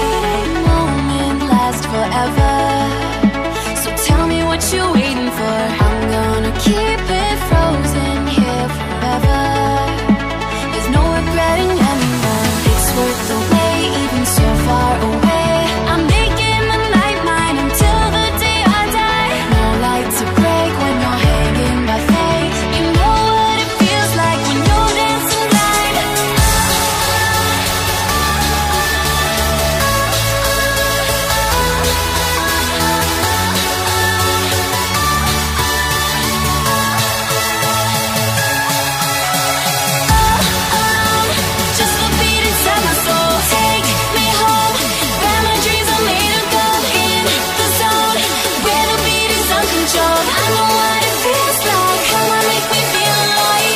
moment last forever. So tell me what you're waiting for. I'm gonna keep it frozen here forever. There's no regretting anymore. It's worth the wait, even so far away. I'm making the night mine until the day I die. No light to break when you're hanging by faith. You know what it feels like when you're dancing blind. Just the beat inside my soul. Take me home, where my dreams are made of gold. In the zone, where the beat is uncontrolled. I know what it feels like. Come on, make me feel alive.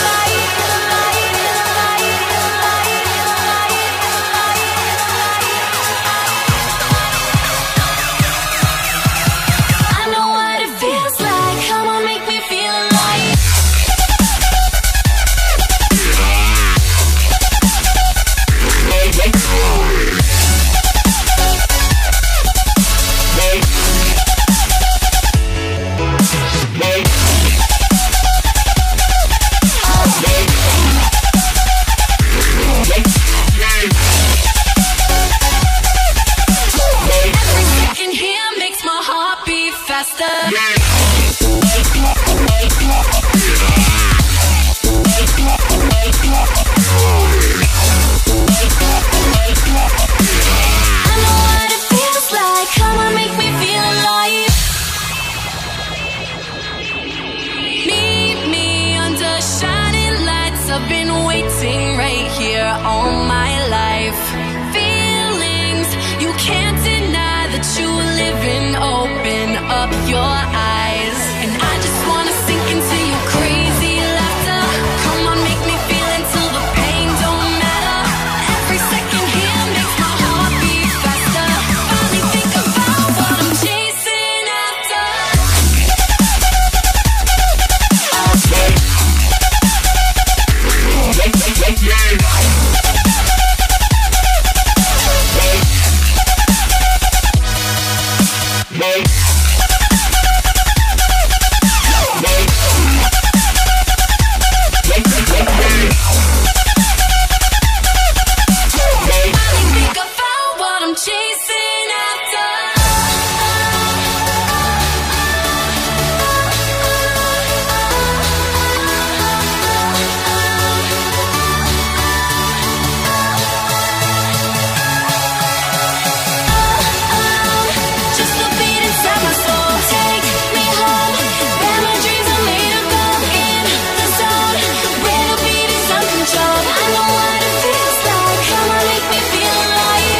I know what it feels like. Come on, make me feel alive. Every second here makes my heart beat faster. I know what it feels like. Come on, make me feel alive. Meet me under shining lights. I've been waiting right here all my life. Feelings you can't deny that you live in. Open up your eyes, and I just wanna sink into your crazy laughter. Come on, make me feel until the pain don't matter. Every second here makes my heart beat faster. Finally think about what I'm chasing after. Finally think about what I'm chasing after. Just the beat inside my soul. Take me home, where my dreams are made of gold. In the zone, where the beat is uncontrolled. I know what it feels like. Come on, make me feel alive.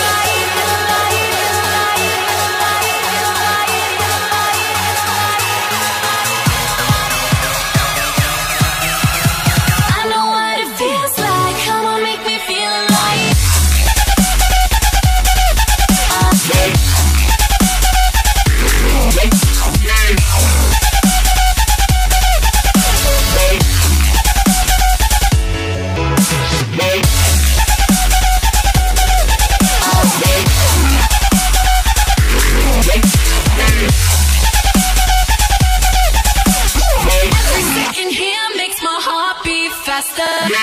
I know what it feels like. Come on, make me feel alive. Every second here makes my heart beat faster.